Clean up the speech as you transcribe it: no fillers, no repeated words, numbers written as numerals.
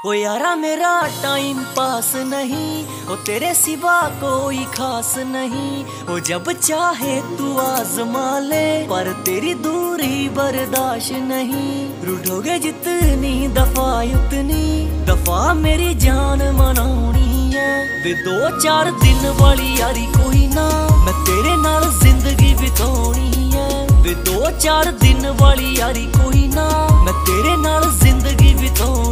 ओ यारा मेरा time pass नहीं, ओ तेरे सिवा कोई खास नहीं। ओ जब चाहे तू आजमा ले, पर तेरी दूरी बर्दाश्त नहीं। रूठोगे जितनी दफा उतनी दफा मेरी जान मनानी है। वे 2-4 दिन वाली यारी कोई ना, मैं तेरे नाल जिंदगी बितानी है। वे 2-4 दिन वाली यारी कोई ना, मैं तेरे नाल जिंदगी बितानी।